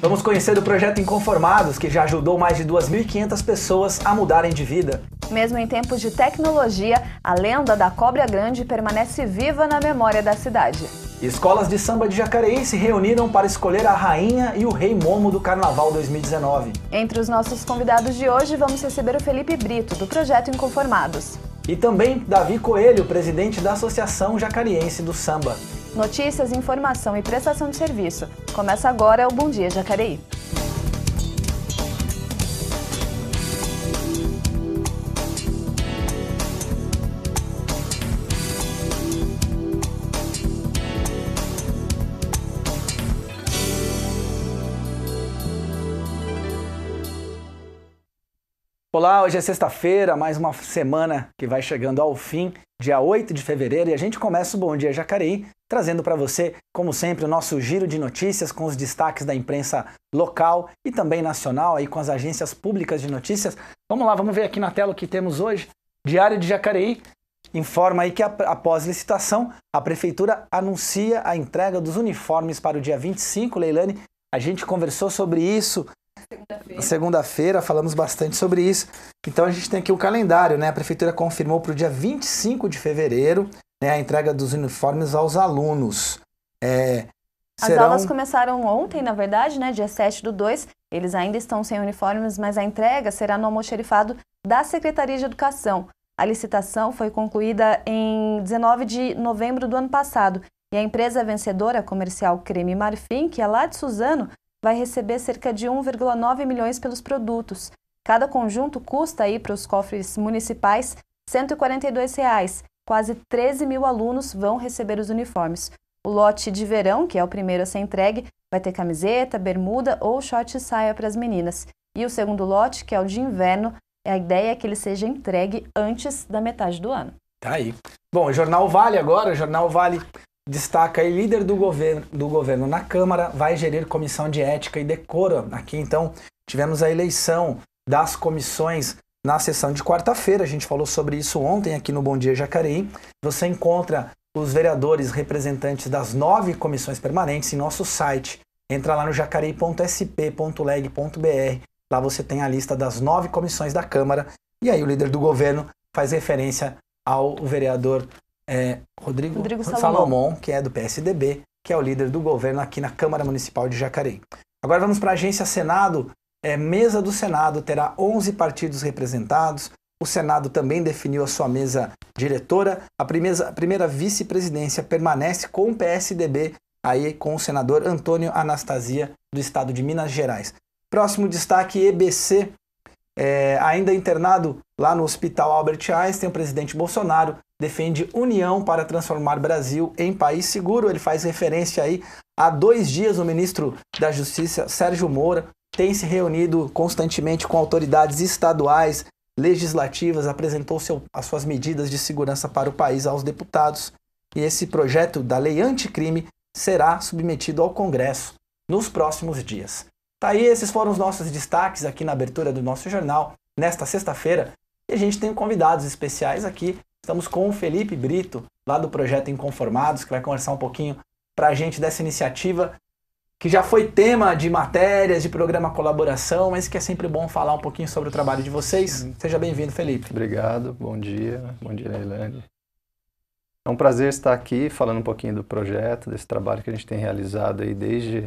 Vamos conhecer o projeto Inconformados, que já ajudou mais de 2.500 pessoas a mudarem de vida. Mesmo em tempos de tecnologia, a lenda da Cobra Grande permanece viva na memória da cidade. Escolas de samba de Jacareí se reuniram para escolher a rainha e o rei Momo do Carnaval 2019. Entre os nossos convidados de hoje, vamos receber o Felipe Brito, do projeto Inconformados. E também Davi Coelho, presidente da Associação Jacariense do Samba. Notícias, informação e prestação de serviço. Começa agora o Bom Dia Jacareí. Olá, hoje é sexta-feira, mais uma semana que vai chegando ao fim, dia 8 de fevereiro, e a gente começa o Bom Dia Jacareí, trazendo para você, como sempre, o nosso giro de notícias com os destaques da imprensa local e também nacional, aí com as agências públicas de notícias. Vamos lá, vamos ver aqui na tela o que temos hoje. Diário de Jacareí informa aí que após licitação, a Prefeitura anuncia a entrega dos uniformes para o dia 25, Leilane. A gente conversou sobre isso segunda-feira, falamos bastante sobre isso. Então a gente tem aqui o calendário, né? A Prefeitura confirmou para o dia 25 de fevereiro, né, a entrega dos uniformes aos alunos. As aulas começaram ontem, na verdade, né? Dia 7/2. Eles ainda estão sem uniformes, mas a entrega será no almoxarifado da Secretaria de Educação. A licitação foi concluída em 19 de novembro do ano passado. E a empresa vencedora comercial Creme Marfim, que é lá de Suzano, vai receber cerca de 1,9 milhões pelos produtos. Cada conjunto custa aí para os cofres municipais R$ 142. Quase 13 mil alunos vão receber os uniformes. O lote de verão, que é o primeiro a ser entregue, vai ter camiseta, bermuda ou short e saia para as meninas. E o segundo lote, que é o de inverno, a ideia é que ele seja entregue antes da metade do ano. Tá aí. Bom, o Jornal Vale agora, o Jornal Vale destaca aí, líder do governo na Câmara vai gerir comissão de ética e decoro. Aqui, então, tivemos a eleição das comissões na sessão de quarta-feira. A gente falou sobre isso ontem aqui no Bom Dia Jacareí. Você encontra os vereadores representantes das 9 comissões permanentes em nosso site. Entra lá no jacareí.sp.leg.br. Lá você tem a lista das 9 comissões da Câmara. E aí o líder do governo faz referência ao vereador Rodrigo Salomão, que é do PSDB, que é o líder do governo aqui na Câmara Municipal de Jacareí. Agora vamos para a agência Senado. Mesa do Senado terá 11 partidos representados. O Senado também definiu a sua mesa diretora. A primeira vice-presidência permanece com o PSDB, aí com o senador Antônio Anastasia, do estado de Minas Gerais. Próximo destaque, EBC. Ainda internado lá no Hospital Albert Einstein, o presidente Bolsonaro defende união para transformar Brasil em país seguro. Ele faz referência aí há 2 dias o ministro da Justiça, Sérgio Moro, tem se reunido constantemente com autoridades estaduais, legislativas, apresentou as suas medidas de segurança para o país aos deputados. E esse projeto da lei anticrime será submetido ao Congresso nos próximos dias. Tá aí, esses foram os nossos destaques aqui na abertura do nosso jornal, nesta sexta-feira. E a gente tem convidados especiais aqui. Estamos com o Felipe Brito, lá do projeto Inconformados, que vai conversar um pouquinho para a gente dessa iniciativa, que já foi tema de matérias, de programa Colaboração, mas que é sempre bom falar um pouquinho sobre o trabalho de vocês. Seja bem-vindo, Felipe. Obrigado, bom dia, Leilane. É um prazer estar aqui falando um pouquinho do projeto, desse trabalho que a gente tem realizado aí desde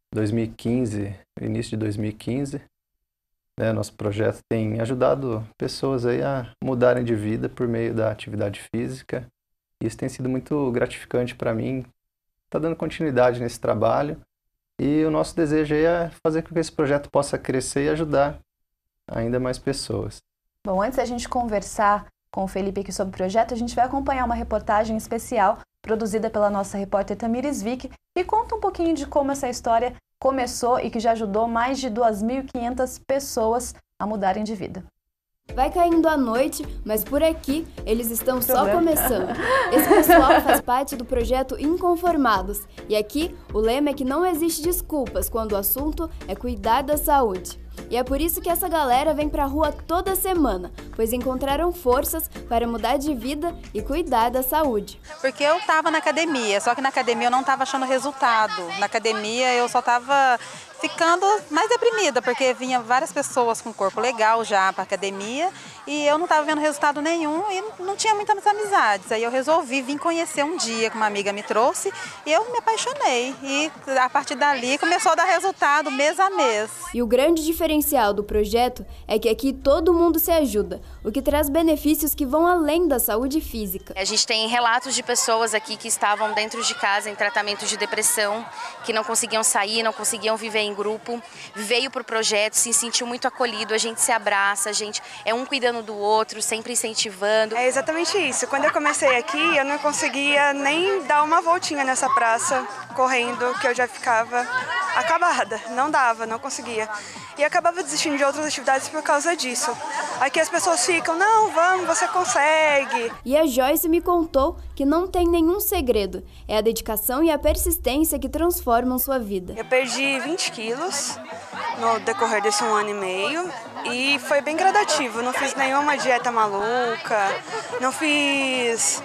2015, início de 2015. Nosso projeto tem ajudado pessoas aí a mudarem de vida por meio da atividade física. Isso tem sido muito gratificante para mim. Está dando continuidade nesse trabalho e o nosso desejo aí é fazer com que esse projeto possa crescer e ajudar ainda mais pessoas. Bom, antes da gente conversar com o Felipe aqui sobre o projeto, a gente vai acompanhar uma reportagem especial produzida pela nossa repórter Tamires Vick, que conta um pouquinho de como essa história começou e que já ajudou mais de 2.500 pessoas a mudarem de vida. Vai caindo a noite, mas por aqui eles estão só começando. Esse pessoal faz parte do projeto Inconformados. E aqui o lema é que não existe desculpas quando o assunto é cuidar da saúde. E é por isso que essa galera vem pra rua toda semana, pois encontraram forças para mudar de vida e cuidar da saúde. Porque eu tava na academia, só que na academia eu não tava achando resultado. Na academia eu só tava ficando mais deprimida, porque vinha várias pessoas com corpo legal já para academia e eu não estava vendo resultado nenhum e não tinha muitas amizades. Aí eu resolvi vir conhecer um dia que uma amiga me trouxe e eu me apaixonei. E a partir dali começou a dar resultado mês a mês. E o grande diferencial do projeto é que aqui todo mundo se ajuda, o que traz benefícios que vão além da saúde física. A gente tem relatos de pessoas aqui que estavam dentro de casa em tratamento de depressão, que não conseguiam sair, não conseguiam viver em grupo, veio para o projeto, se sentiu muito acolhido, a gente se abraça, a gente é um cuidando do outro, sempre incentivando. É exatamente isso. Quando eu comecei aqui, eu não conseguia nem dar uma voltinha nessa praça, correndo, que eu já ficava acabada. Não dava, não conseguia. E acabava desistindo de outras atividades por causa disso. Aqui as pessoas ficam, não, vamos, você consegue. E a Joyce me contou que não tem nenhum segredo. É a dedicação e a persistência que transformam sua vida. Eu perdi 20 quilos no decorrer desse 1 ano e meio e foi bem gradativo. Não fiz nenhuma dieta maluca, não fiz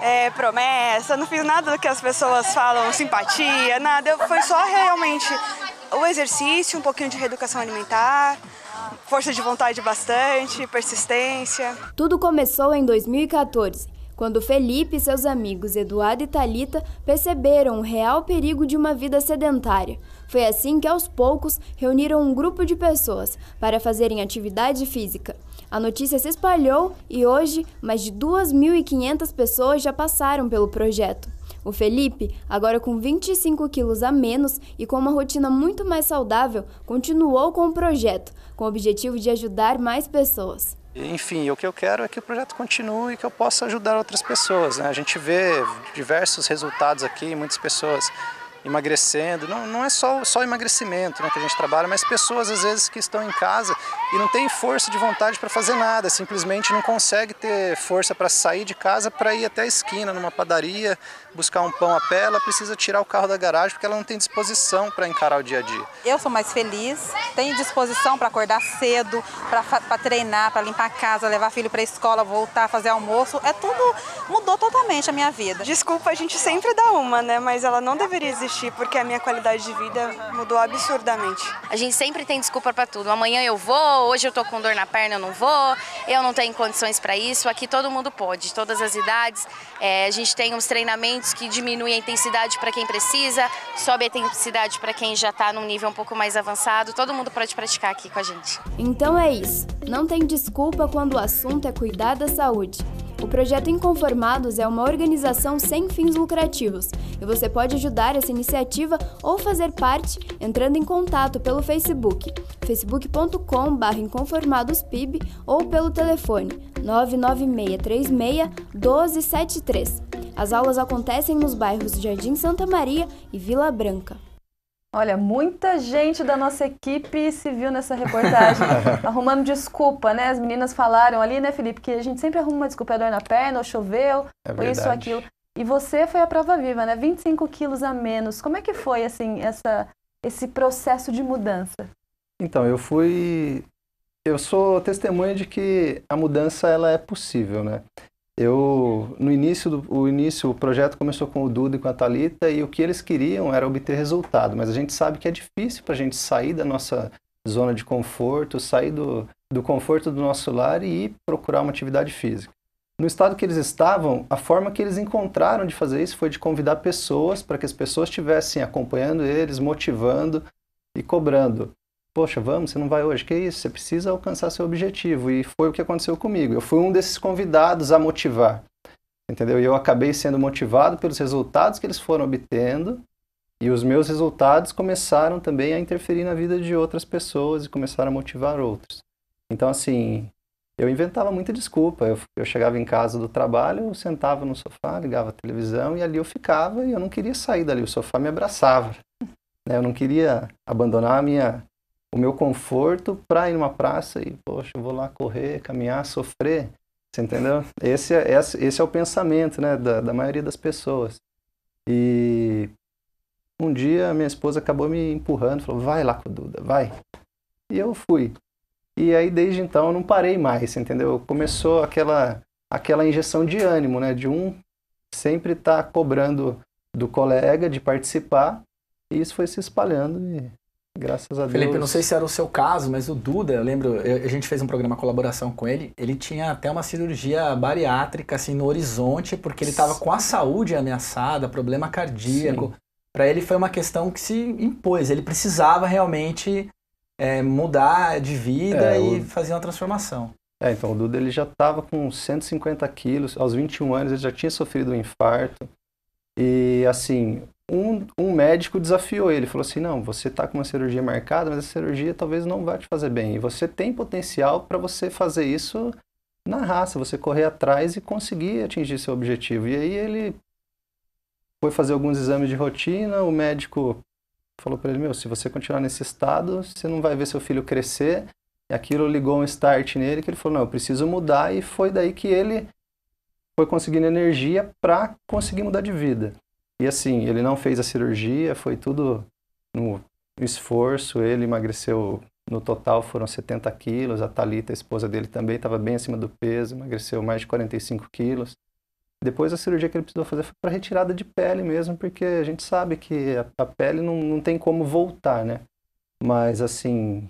promessa, não fiz nada do que as pessoas falam, simpatia, nada. Foi só realmente o exercício, um pouquinho de reeducação alimentar, força de vontade bastante, persistência. Tudo começou em 2014, quando Felipe e seus amigos Eduardo e Thalita perceberam o real perigo de uma vida sedentária. Foi assim que, aos poucos, reuniram um grupo de pessoas para fazerem atividade física. A notícia se espalhou e hoje, mais de 2.500 pessoas já passaram pelo projeto. O Felipe, agora com 25 quilos a menos e com uma rotina muito mais saudável, continuou com o projeto, com o objetivo de ajudar mais pessoas. Enfim, o que eu quero é que o projeto continue e que eu possa ajudar outras pessoas, né? A gente vê diversos resultados aqui, muitas pessoas emagrecendo, não é só emagrecimento, né, que a gente trabalha, mas pessoas às vezes que estão em casa e não têm força de vontade para fazer nada, simplesmente não consegue ter força para sair de casa para ir até a esquina, numa padaria, buscar um pão a pé, ela precisa tirar o carro da garagem porque ela não tem disposição para encarar o dia a dia. Eu sou mais feliz, tenho disposição para acordar cedo, para treinar, para limpar a casa, levar filho para a escola, voltar, fazer almoço, tudo mudou totalmente a minha vida. Desculpa, a gente sempre dá uma, né, mas ela não deveria existir porque a minha qualidade de vida mudou absurdamente. A gente sempre tem desculpa para tudo. Amanhã eu vou, hoje eu tô com dor na perna, eu não vou, eu não tenho condições para isso. Aqui todo mundo pode, todas as idades. A gente tem uns treinamentos que diminuem a intensidade para quem precisa, sobe a intensidade para quem já está num nível um pouco mais avançado. Todo mundo pode praticar aqui com a gente. Então é isso. Não tem desculpa quando o assunto é cuidar da saúde. O Projeto Inconformados é uma organização sem fins lucrativos e você pode ajudar essa iniciativa ou fazer parte entrando em contato pelo Facebook, facebook.com/inconformadospib ou pelo telefone 99636-1273. As aulas acontecem nos bairros Jardim Santa Maria e Vila Branca. Olha, muita gente da nossa equipe se viu nessa reportagem arrumando desculpa, né? As meninas falaram ali, né, Felipe, que a gente sempre arruma uma desculpa, dor na perna, ou choveu, ou isso ou aquilo. E você foi a prova viva, né? 25 quilos a menos. Como é que foi, assim, esse processo de mudança? Então, eu sou testemunha de que a mudança ela é possível, né? No início, o projeto começou com o Duda e com a Thalita e o que eles queriam era obter resultado, mas a gente sabe que é difícil para a gente sair da nossa zona de conforto, sair do conforto do nosso lar e ir procurar uma atividade física. No estado que eles estavam, a forma que eles encontraram de fazer isso foi de convidar pessoas para que as pessoas estivessem acompanhando eles, motivando e cobrando. Poxa, vamos, você não vai hoje, que isso? Você precisa alcançar seu objetivo. E foi o que aconteceu comigo. Eu fui um desses convidados a motivar, entendeu? E eu acabei sendo motivado pelos resultados que eles foram obtendo e os meus resultados começaram também a interferir na vida de outras pessoas e começaram a motivar outros. Então, assim, eu inventava muita desculpa. Eu chegava em casa do trabalho, eu sentava no sofá, ligava a televisão e ali eu ficava e eu não queria sair dali. O sofá me abraçava, né? Eu não queria abandonar o meu conforto para ir numa praça e, poxa, eu vou lá correr, caminhar, sofrer, você entendeu? Esse é o pensamento, né, da maioria das pessoas. E um dia minha esposa acabou me empurrando, falou, vai lá com o Duda, vai. E eu fui. E aí desde então eu não parei mais, entendeu? Começou aquela injeção de ânimo, né, de sempre estar cobrando do colega de participar, e isso foi se espalhando e graças a Deus. Felipe, eu não sei se era o seu caso, mas o Duda, eu lembro, a gente fez um programa colaboração com ele, ele tinha até uma cirurgia bariátrica, assim, no horizonte, porque ele estava com a saúde ameaçada, problema cardíaco. Para ele foi uma questão que se impôs, ele precisava realmente mudar de vida e fazer uma transformação. Então o Duda ele já estava com 150 quilos, aos 21 anos ele já tinha sofrido um infarto. E assim, um médico desafiou ele, falou assim, não, você está com uma cirurgia marcada, mas a cirurgia talvez não vá te fazer bem. E você tem potencial para você fazer isso na raça, você correr atrás e conseguir atingir seu objetivo. E aí ele foi fazer alguns exames de rotina, o médico falou para ele, se você continuar nesse estado, você não vai ver seu filho crescer. E aquilo ligou um start nele, que ele falou, não, eu preciso mudar, e foi daí que ele foi conseguindo energia para conseguir mudar de vida. E assim, ele não fez a cirurgia, foi tudo no esforço, ele emagreceu, no total foram 70 quilos, a Thalita, a esposa dele, também estava bem acima do peso, emagreceu mais de 45 quilos. Depois a cirurgia que ele precisou fazer foi para retirada de pele mesmo, porque a gente sabe que a pele não tem como voltar, né? Mas assim,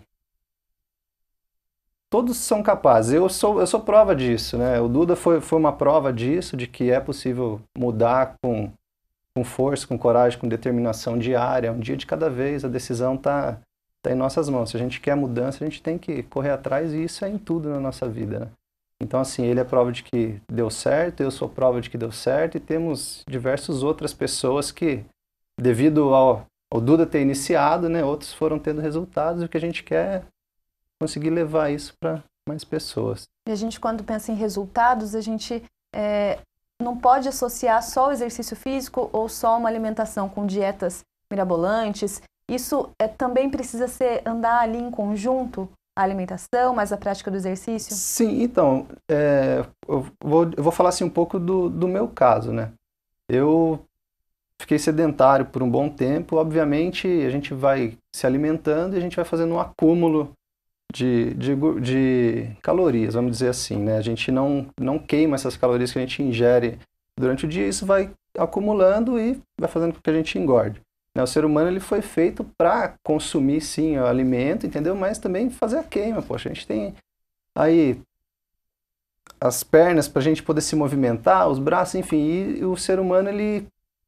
todos são capazes. Eu sou prova disso, né? O Duda foi uma prova disso, de que é possível mudar com força, com coragem, com determinação diária, um dia de cada vez. A decisão tá em nossas mãos. Se a gente quer mudança, a gente tem que correr atrás, e isso é em tudo na nossa vida, né? Então, assim, ele é prova de que deu certo, eu sou prova de que deu certo, e temos diversas outras pessoas que, devido ao Duda ter iniciado, né, outros foram tendo resultados, e o que a gente quer é conseguir levar isso para mais pessoas. E a gente, quando pensa em resultados, a gente não pode associar só o exercício físico ou só uma alimentação com dietas mirabolantes. Isso também precisa andar ali em conjunto, a alimentação, mais a prática do exercício? Sim, então, eu vou falar assim um pouco do meu caso, né? Eu fiquei sedentário por um bom tempo, obviamente a gente vai se alimentando e a gente vai fazendo um acúmulo de calorias, vamos dizer assim, né? A gente não queima essas calorias que a gente ingere durante o dia, isso vai acumulando e vai fazendo com que a gente engorde. O ser humano ele foi feito para consumir, sim, o alimento, entendeu? Mas também fazer a queima, poxa, a gente tem aí as pernas para a gente poder se movimentar, os braços, enfim, e o ser humano ele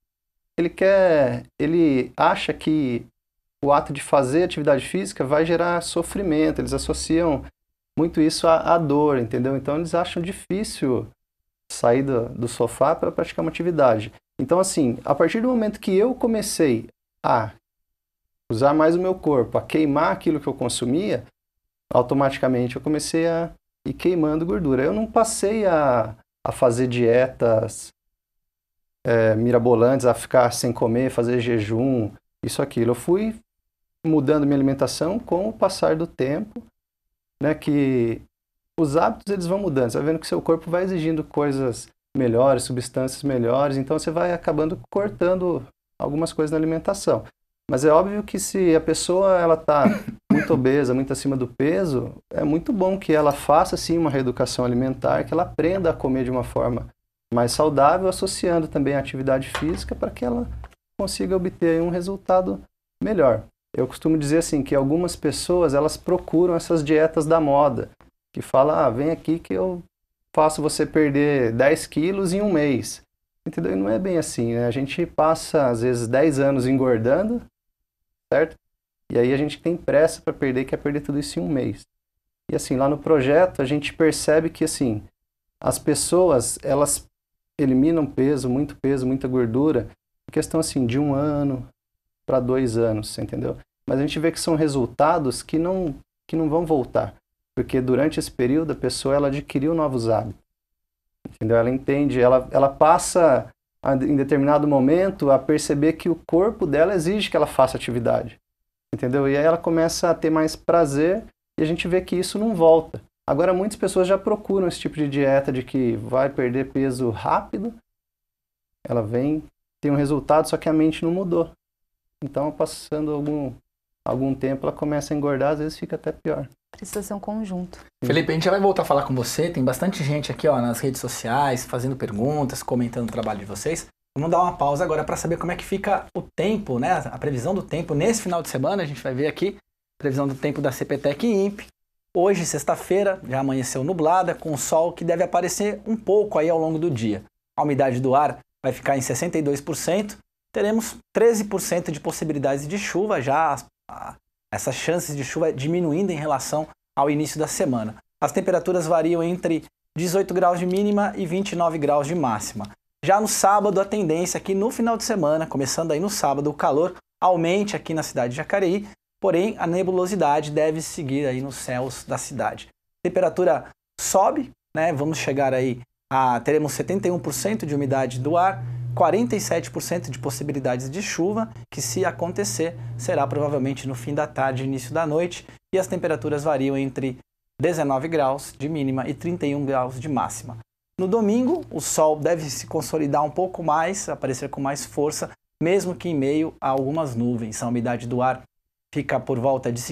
acha que o ato de fazer atividade física vai gerar sofrimento, eles associam muito isso à dor, entendeu? Então eles acham difícil sair do sofá para praticar uma atividade. Então, assim, a partir do momento que eu comecei a usar mais o meu corpo, a queimar aquilo que eu consumia, automaticamente eu comecei a ir queimando gordura. Eu não passei a fazer dietas mirabolantes, a ficar sem comer, fazer jejum, isso, aquilo. Eu fui mudando minha alimentação com o passar do tempo, né, que os hábitos eles vão mudando. Você vai vendo que seu corpo vai exigindo coisas melhores, substâncias melhores, então você vai acabando cortando algumas coisas na alimentação. Mas é óbvio que se a pessoa ela está muito obesa, muito acima do peso, é muito bom que ela faça sim uma reeducação alimentar, que ela aprenda a comer de uma forma mais saudável, associando também a atividade física para que ela consiga obter um resultado melhor. Eu costumo dizer assim que algumas pessoas elas procuram essas dietas da moda, que falam, vem aqui que eu faço você perder 10 quilos em um mês. Entendeu? E não é bem assim, né? A gente passa, às vezes, 10 anos engordando, certo? E aí a gente tem pressa para perder, quer perder tudo isso em um mês. E assim, lá no projeto, a gente percebe que, assim, as pessoas, elas eliminam peso, muita gordura, em questão, assim, de 1 ano para 2 anos, entendeu? Mas a gente vê que são resultados que não vão voltar. Porque durante esse período a pessoa ela adquiriu novos hábitos, entendeu? Ela entende, ela passa em determinado momento a perceber que o corpo dela exige que ela faça atividade, entendeu? E aí ela começa a ter mais prazer e a gente vê que isso não volta. Agora muitas pessoas já procuram esse tipo de dieta de que vai perder peso rápido, ela vem, tem um resultado, só que a mente não mudou. Então passando algum tempo ela começa a engordar, às vezes fica até pior. Precisa ser um conjunto. Felipe, a gente já vai voltar a falar com você. Tem bastante gente aqui nas redes sociais fazendo perguntas, comentando o trabalho de vocês. Vamos dar uma pausa agora para saber como é que fica o tempo, né? A previsão do tempo nesse final de semana. A gente vai ver aqui a previsão do tempo da CPTEC e INPE. Hoje, sexta-feira, já amanheceu nublada, com sol que deve aparecer um pouco aí ao longo do dia. A umidade do ar vai ficar em 62%. Teremos 13% de possibilidades de chuva, já essas chances de chuva diminuindo em relação ao início da semana. As temperaturas variam entre 18 graus de mínima e 29 graus de máxima. Já no sábado, a tendência é que no final de semana, começando aí no sábado, o calor aumente aqui na cidade de Jacareí, porém a nebulosidade deve seguir aí nos céus da cidade. A temperatura sobe, né? Vamos chegar aí teremos 71% de umidade do ar, 47% de possibilidades de chuva, que se acontecer será provavelmente no fim da tarde, início da noite, e as temperaturas variam entre 19 graus de mínima e 31 graus de máxima. No domingo, o sol deve se consolidar um pouco mais, aparecer com mais força, mesmo que em meio a algumas nuvens. A umidade do ar fica por volta de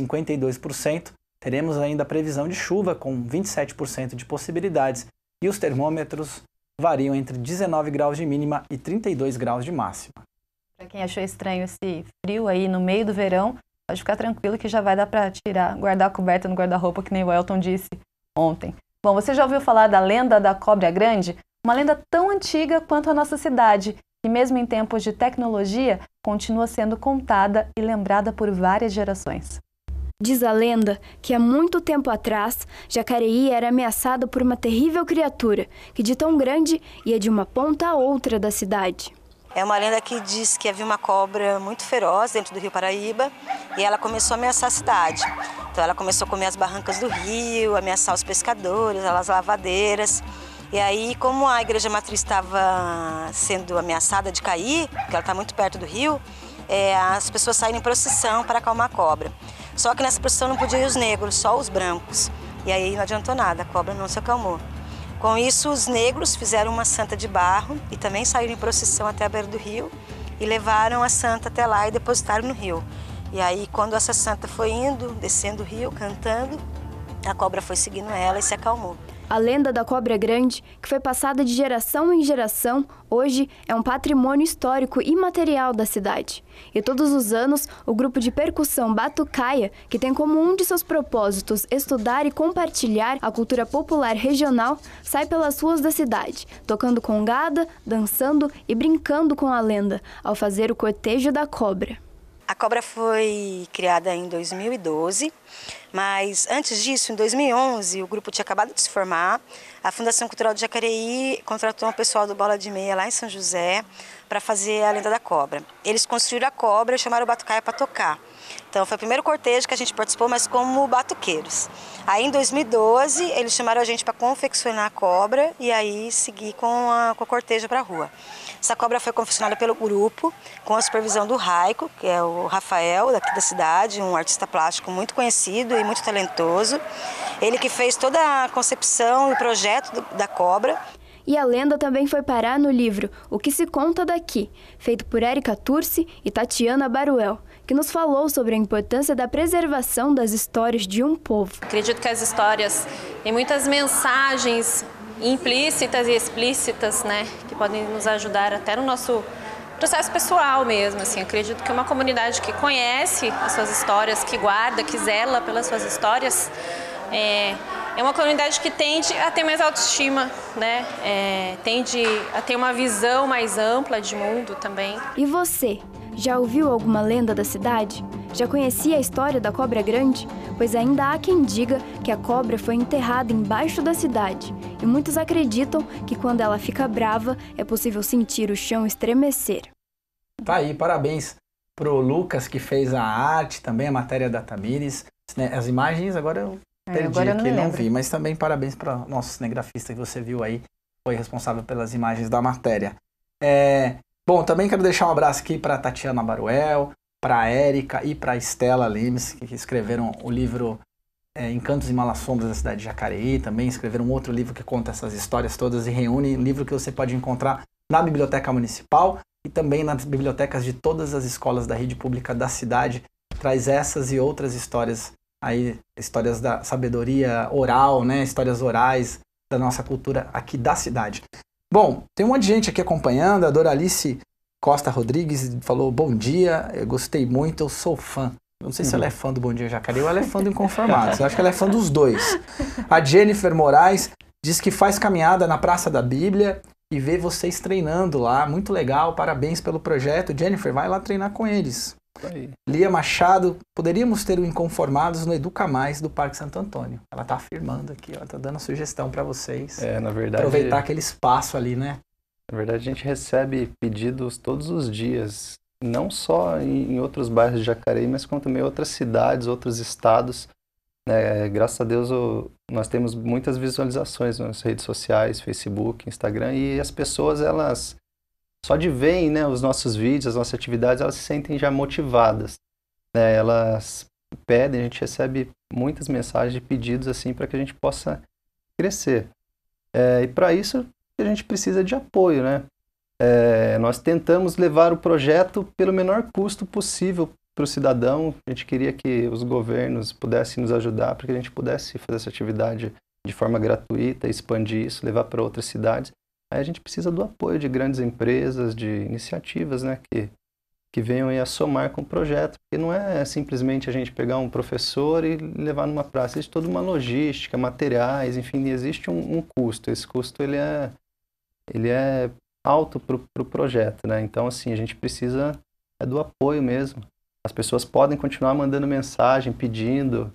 52%. Teremos ainda a previsão de chuva com 27% de possibilidades e os termômetros variam entre 19 graus de mínima e 32 graus de máxima. Para quem achou estranho esse frio aí no meio do verão, pode ficar tranquilo que já vai dar para guardar a coberta no guarda-roupa, que nem o Elton disse ontem. Bom, você já ouviu falar da lenda da Cobra Grande? Uma lenda tão antiga quanto a nossa cidade, que mesmo em tempos de tecnologia, continua sendo contada e lembrada por várias gerações. Diz a lenda que há muito tempo atrás, Jacareí era ameaçado por uma terrível criatura, que de tão grande ia de uma ponta a outra da cidade. É uma lenda que diz que havia uma cobra muito feroz dentro do Rio Paraíba e ela começou a ameaçar a cidade. Então ela começou a comer as barrancas do rio, ameaçar os pescadores, as lavadeiras. E aí, como a igreja matriz estava sendo ameaçada de cair, porque ela está muito perto do rio, as pessoas saíram em procissão para acalmar a cobra. Só que nessa procissão não podiam ir os negros, só os brancos. E aí não adiantou nada, a cobra não se acalmou. Com isso, os negros fizeram uma santa de barro e também saíram em procissão até a beira do rio e levaram a santa até lá e depositaram no rio. E aí, quando essa santa foi indo, descendo o rio, cantando, a cobra foi seguindo ela e se acalmou. A lenda da Cobra Grande, que foi passada de geração em geração, hoje é um patrimônio histórico imaterial da cidade. E todos os anos, o grupo de percussão Batucaia, que tem como um de seus propósitos estudar e compartilhar a cultura popular regional, sai pelas ruas da cidade, tocando congada, dançando e brincando com a lenda, ao fazer o cortejo da cobra. A cobra foi criada em 2012, mas antes disso, em 2011, o grupo tinha acabado de se formar. A Fundação Cultural de Jacareí contratou um pessoal do Bola de Meia lá em São José para fazer a lenda da cobra. Eles construíram a cobra e chamaram o Batucaia para tocar. Então foi o primeiro cortejo que a gente participou, mas como batuqueiros. Aí em 2012 eles chamaram a gente para confeccionar a cobra e aí seguir com o cortejo para a rua. Essa cobra foi confeccionada pelo grupo, com a supervisão do Raico, que é o Rafael, daqui da cidade, um artista plástico muito conhecido e muito talentoso. Ele que fez toda a concepção e o projeto da cobra. E a lenda também foi parar no livro O que se conta daqui, feito por Érica Turci e Tatiana Baruel, que nos falou sobre a importância da preservação das histórias de um povo. Acredito que as histórias têm muitas mensagens implícitas e explícitas, né, que podem nos ajudar até no nosso processo pessoal mesmo. Assim, acredito que uma comunidade que conhece as suas histórias, que guarda, que zela pelas suas histórias, é uma comunidade que tende a ter mais autoestima, né? Tende a ter uma visão mais ampla de mundo também. E você, já ouviu alguma lenda da cidade? Já conhecia a história da Cobra Grande? Pois ainda há quem diga que a cobra foi enterrada embaixo da cidade. E muitos acreditam que quando ela fica brava, é possível sentir o chão estremecer. Tá aí, parabéns pro Lucas, que fez a arte, também a matéria da Tamires. As imagens agora eu perdi, agora eu não vi, mas também parabéns para o nosso cinegrafista que você viu aí, foi responsável pelas imagens da matéria. Bom, também quero deixar um abraço aqui para Tatiana Baruel, para a Érica e para a Estela Limes, que escreveram o livro Encantos e Malassombras da cidade de Jacareí, também escreveram um outro livro que conta essas histórias todas e reúne, um livro que você pode encontrar na Biblioteca Municipal e também nas bibliotecas de todas as escolas da rede pública da cidade. Traz essas e outras histórias aí, histórias da sabedoria oral, né, histórias orais da nossa cultura aqui da cidade. Bom, tem um monte de gente aqui acompanhando. A Doralice Costa Rodrigues falou, bom dia, eu gostei muito, eu sou fã. Não sei se ela é fã do Bom Dia Jacareí ou ela é fã do Inconformados. Eu acho que ela é fã dos dois. A Jennifer Moraes diz que faz caminhada na Praça da Bíblia e vê vocês treinando lá. Muito legal, parabéns pelo projeto. Jennifer, vai lá treinar com eles. Aí. Lia Machado, poderíamos ter o Inconformados no Educa Mais do Parque Santo Antônio. Ela está afirmando aqui, ela está dando sugestão para vocês. Na verdade, aproveitar aquele espaço ali, né? Na verdade, a gente recebe pedidos todos os dias, não só em outros bairros de Jacareí, mas como também outras cidades, outros estados. Graças a Deus, nós temos muitas visualizações nas redes sociais, Facebook, Instagram, e as pessoas, elas, só de verem, né, os nossos vídeos, as nossas atividades, elas se sentem já motivadas. Elas pedem, a gente recebe muitas mensagens de pedidos assim para que a gente possa crescer. E para isso, a gente precisa de apoio, né? Nós tentamos levar o projeto pelo menor custo possível para o cidadão. A gente queria que os governos pudessem nos ajudar para que a gente pudesse fazer essa atividade de forma gratuita, expandir isso, levar para outras cidades. Aí a gente precisa do apoio de grandes empresas, de iniciativas, né, que venham aí a somar com o projeto, porque não é simplesmente a gente pegar um professor e levar numa praça, existe toda uma logística, materiais, enfim, existe um custo. Esse custo ele é alto para o projeto, né? Então, assim, a gente precisa do apoio mesmo. As pessoas podem continuar mandando mensagem, pedindo,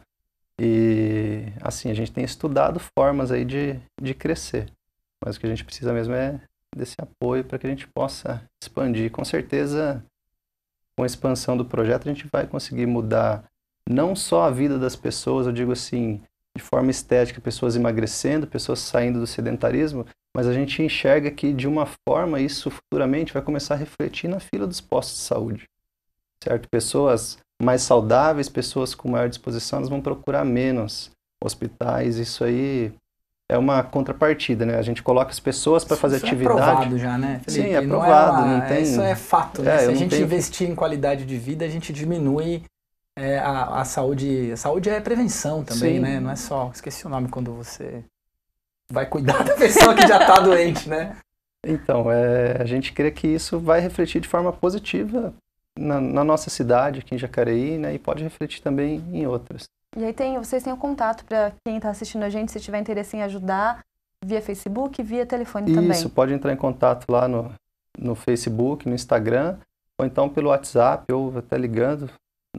e assim, a gente tem estudado formas aí de crescer. Mas o que a gente precisa mesmo é desse apoio para que a gente possa expandir. Com certeza, com a expansão do projeto, a gente vai conseguir mudar não só a vida das pessoas, eu digo assim, de forma estética, pessoas emagrecendo, pessoas saindo do sedentarismo, mas a gente enxerga que, de uma forma, isso futuramente vai começar a refletir na fila dos postos de saúde. Certo? Pessoas mais saudáveis, pessoas com maior disposição, elas vão procurar menos hospitais. Isso aí é uma contrapartida, né? A gente coloca as pessoas para fazer atividade. É provado já, né, Felipe? Sim, é provado. Não tem... Isso é fato, né? Se a gente investir em qualidade de vida, a gente diminui a saúde. A saúde é prevenção também, sim, né? Não é só... Esqueci o nome quando você vai cuidar da pessoa que já está doente, né? Então, a gente crê que isso vai refletir de forma positiva na nossa cidade, aqui em Jacareí, né? E pode refletir também em outras. E aí vocês têm o contato para quem está assistindo a gente, se tiver interesse em ajudar, via Facebook, via telefone também. Isso, pode entrar em contato lá no Facebook, no Instagram, ou então pelo WhatsApp, ou até ligando,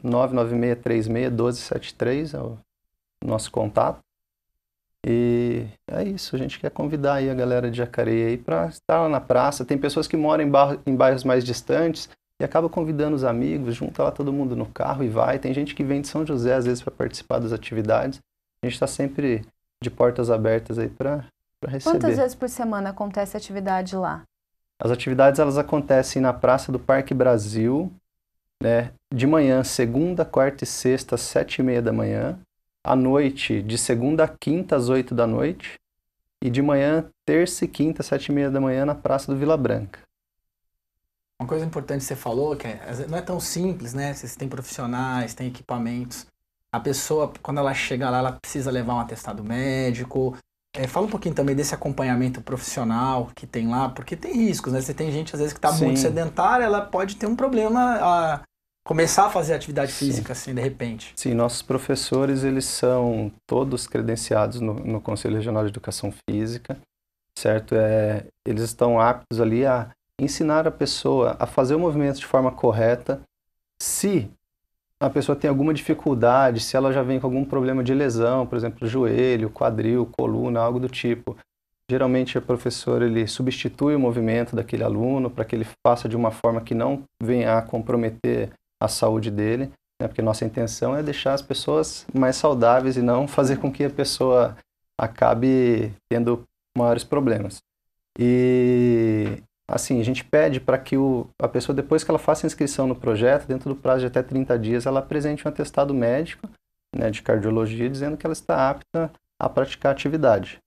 996361273 é o nosso contato. E é isso, a gente quer convidar aí a galera de Jacareí aí para estar lá na praça. Tem pessoas que moram em bairros mais distantes, e acaba convidando os amigos, junta lá todo mundo no carro e vai. Tem gente que vem de São José, às vezes, para participar das atividades. A gente está sempre de portas abertas aí para receber. Quantas vezes por semana acontece a atividade lá? As atividades, elas acontecem na Praça do Parque Brasil, né, de manhã, segunda, quarta e sexta, às 7h30 da manhã. À noite, de segunda a quinta, às 8 da noite. E de manhã, terça e quinta, às 7h30 da manhã, na Praça do Vila Branca. Uma coisa importante que você falou, que não é tão simples, né? Vocês têm profissionais, têm equipamentos. A pessoa, quando ela chega lá, ela precisa levar um atestado médico. Fala um pouquinho também desse acompanhamento profissional que tem lá, porque tem riscos, né? Você tem gente, às vezes, que está muito sedentária, ela pode ter um problema começar a fazer atividade física, assim, de repente. Sim, nossos professores, eles são todos credenciados no Conselho Regional de Educação Física, certo? Eles estão aptos ali a ensinar a pessoa a fazer o movimento de forma correta. Se a pessoa tem alguma dificuldade, se ela já vem com algum problema de lesão, por exemplo, joelho, quadril, coluna, algo do tipo, geralmente o professor ele substitui o movimento daquele aluno para que ele faça de uma forma que não venha a comprometer a saúde dele, né? Porque nossa intenção é deixar as pessoas mais saudáveis e não fazer com que a pessoa acabe tendo maiores problemas. E assim, a gente pede para que a pessoa, depois que ela faça a inscrição no projeto, dentro do prazo de até 30 dias, ela apresente um atestado médico, né, de cardiologia, dizendo que ela está apta a praticar a atividade.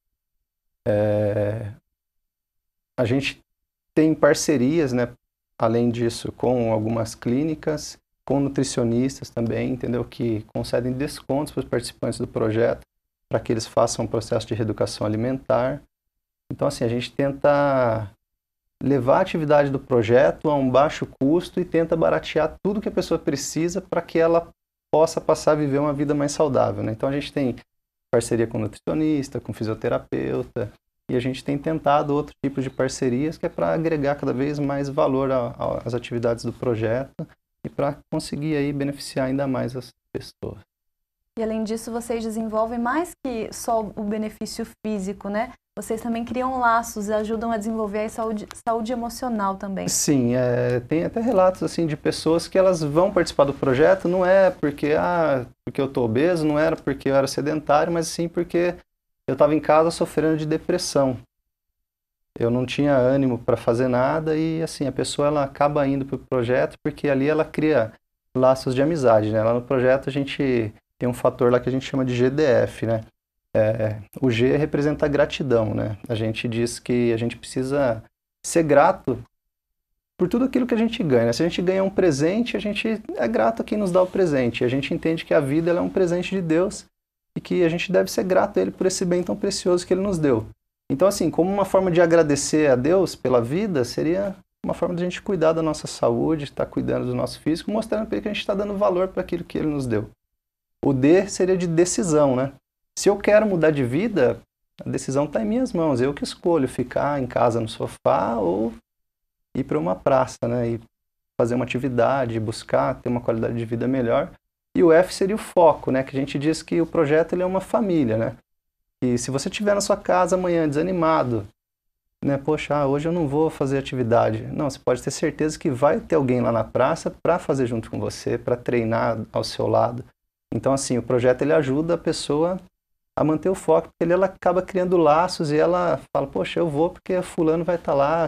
A gente tem parcerias, né, além disso, com algumas clínicas, com nutricionistas também, entendeu, que concedem descontos para os participantes do projeto, para que eles façam um processo de reeducação alimentar. Então, assim, a gente tenta levar a atividade do projeto a um baixo custo e tenta baratear tudo que a pessoa precisa para que ela possa passar a viver uma vida mais saudável, né? Então, a gente tem parceria com nutricionista, com fisioterapeuta, e a gente tem tentado outros tipos de parcerias que é para agregar cada vez mais valor às atividades do projeto e para conseguir aí beneficiar ainda mais as pessoas. E além disso, vocês desenvolvem mais que só o benefício físico, né? Vocês também criam laços e ajudam a desenvolver a saúde emocional também. Sim, tem até relatos assim, de pessoas que elas vão participar do projeto, não é porque eu estou obeso, não era porque eu era sedentário, mas sim porque eu estava em casa sofrendo de depressão. Eu não tinha ânimo para fazer nada e assim, a pessoa ela acaba indo para o projeto porque ali ela cria laços de amizade, né? Lá no projeto a gente tem um fator lá que a gente chama de GDF, né? O G representa a gratidão, né? A gente diz que a gente precisa ser grato por tudo aquilo que a gente ganha, né? Se a gente ganha um presente, a gente é grato a quem nos dá o presente. A gente entende que a vida ela é um presente de Deus e que a gente deve ser grato a Ele por esse bem tão precioso que Ele nos deu. Então, assim, como uma forma de agradecer a Deus pela vida, seria uma forma de a gente cuidar da nossa saúde, estar cuidando do nosso físico, mostrando para Ele que a gente está dando valor para aquilo que Ele nos deu. O D seria de decisão, né? Se eu quero mudar de vida, a decisão está em minhas mãos. Eu que escolho ficar em casa no sofá ou ir para uma praça, né? E fazer uma atividade, buscar ter uma qualidade de vida melhor. E o F seria o foco, né? Que a gente diz que o projeto ele é uma família, né? E se você estiver na sua casa amanhã desanimado, né? Poxa, hoje eu não vou fazer atividade. Não, você pode ter certeza que vai ter alguém lá na praça para fazer junto com você, para treinar ao seu lado. Então, assim, o projeto ele ajuda a pessoa a manter o foco, porque ela acaba criando laços e ela fala, poxa, eu vou porque fulano vai estar lá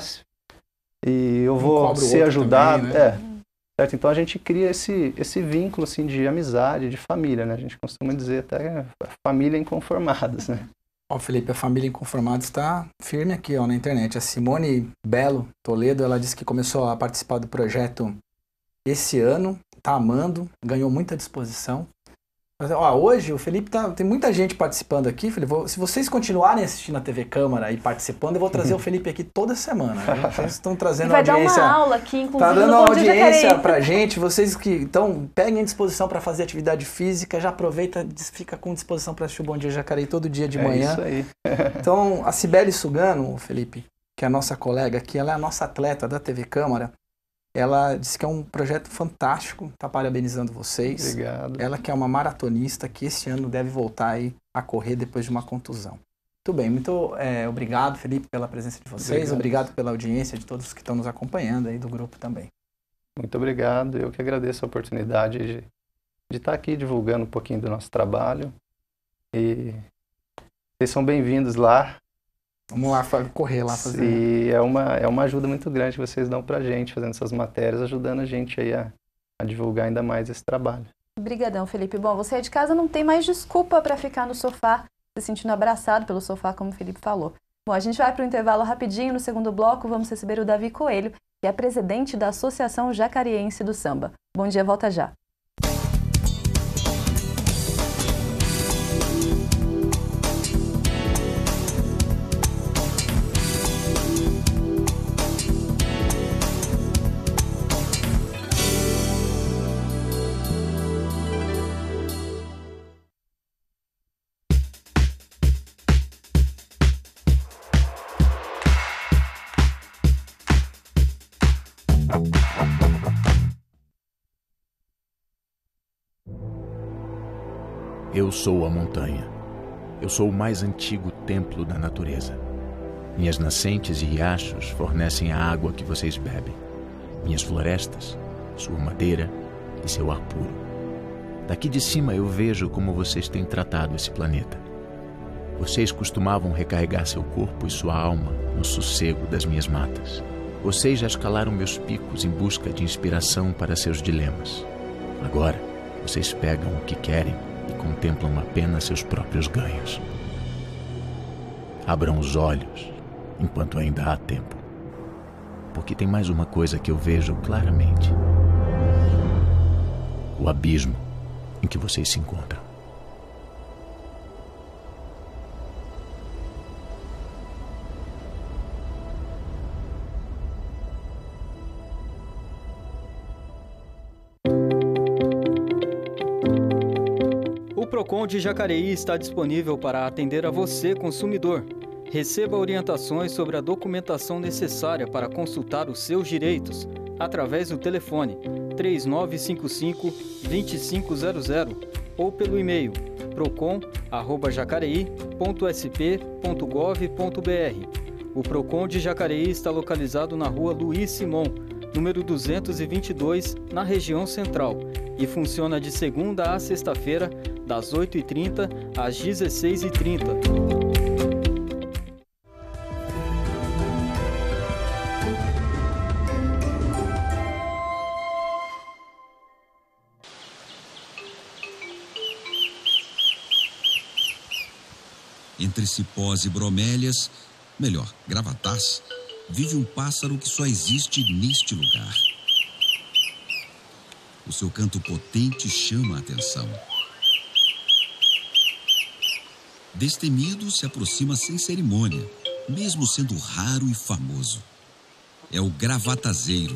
e eu vou ser ajudado. Também, né? Certo? Então a gente cria esse vínculo assim, de amizade, de família, né? A gente costuma dizer até família inconformados, né? Ó, Felipe, a família Inconformados está firme aqui, ó, na internet. A Simone Belo Toledo, ela disse que começou a participar do projeto esse ano, tá amando, ganhou muita disposição. Mas, ó, hoje o Felipe tem muita gente participando aqui, Felipe. Se vocês continuarem assistindo a TV Câmara e participando, eu vou trazer o Felipe aqui toda semana. Vocês estão trazendo audiência. Vai dar uma aula aqui, inclusive. Tá dando audiência pra gente. Vocês que então peguem disposição para fazer atividade física, já aproveita, fica com disposição para assistir o Bom Dia Jacareí todo dia de manhã. Isso aí. Então, a Cibele Sugano, Felipe, que é a nossa colega aqui, ela é a nossa atleta da TV Câmara. Ela disse que é um projeto fantástico, está parabenizando vocês. Obrigado. Ela que é uma maratonista que esse ano deve voltar aí a correr depois de uma contusão. Muito bem, muito obrigado, Felipe, pela presença de vocês. Obrigado pela audiência de todos que estão nos acompanhando aí do grupo também. Muito obrigado. Eu que agradeço a oportunidade de estar aqui divulgando um pouquinho do nosso trabalho. E vocês são bem-vindos lá. Vamos lá correr lá fazer. E é uma ajuda muito grande que vocês dão pra gente, fazendo essas matérias, ajudando a gente aí a divulgar ainda mais esse trabalho. Obrigadão, Felipe. Bom, você é de casa, não tem mais desculpa para ficar no sofá, se sentindo abraçado pelo sofá, como o Felipe falou. Bom, a gente vai para o intervalo rapidinho. No segundo bloco, vamos receber o Davi Coelho, que é presidente da Associação Jacariense do Samba. Bom dia, volta já. Eu sou a montanha. Eu sou o mais antigo templo da natureza. Minhas nascentes e riachos fornecem a água que vocês bebem. Minhas florestas, sua madeira e seu ar puro. Daqui de cima eu vejo como vocês têm tratado esse planeta. Vocês costumavam recarregar seu corpo e sua alma no sossego das minhas matas. Vocês já escalaram meus picos em busca de inspiração para seus dilemas. Agora, vocês pegam o que querem e contemplam apenas seus próprios ganhos. Abram os olhos enquanto ainda há tempo, porque tem mais uma coisa que eu vejo claramente: o abismo em que vocês se encontram. Procon de Jacareí está disponível para atender a você, consumidor. Receba orientações sobre a documentação necessária para consultar os seus direitos através do telefone 3955-2500 ou pelo e-mail procon@jacareí.sp.gov.br. O Procon de Jacareí está localizado na rua Luiz Simon, número 222, na região central, e funciona de segunda a sexta-feira, das 8h30 às 16h30. Entre cipós e bromélias, melhor, gravatás, vive um pássaro que só existe neste lugar. O seu canto potente chama a atenção. Destemido, se aproxima sem cerimônia, mesmo sendo raro e famoso. É o gravatazeiro.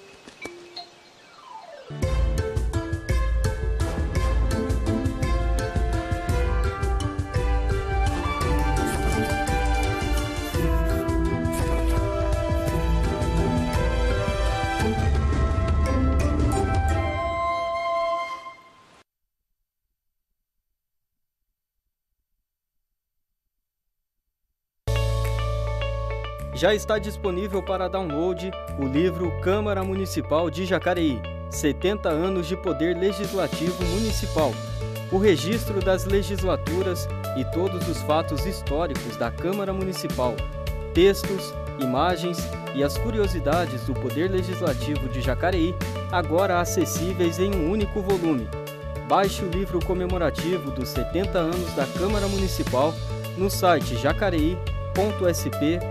Já está disponível para download o livro Câmara Municipal de Jacareí, 70 anos de poder legislativo municipal. O registro das legislaturas e todos os fatos históricos da Câmara Municipal, textos, imagens e as curiosidades do poder legislativo de Jacareí, agora acessíveis em um único volume. Baixe o livro comemorativo dos 70 anos da Câmara Municipal no site jacareí.sp.leg.br.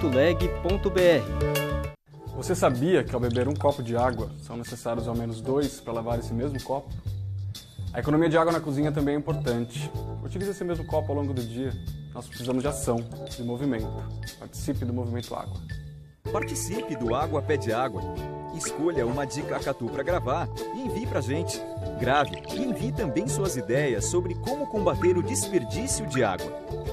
Você sabia que ao beber um copo de água são necessários ao menos 2 para lavar esse mesmo copo? A economia de água na cozinha também é importante. Utilize esse mesmo copo ao longo do dia. Nós precisamos de ação, de movimento. Participe do Movimento Água. Participe do Água Pede Água. Escolha uma dica Acatu para gravar e envie pra gente. Grave e envie também suas ideias sobre como combater o desperdício de água.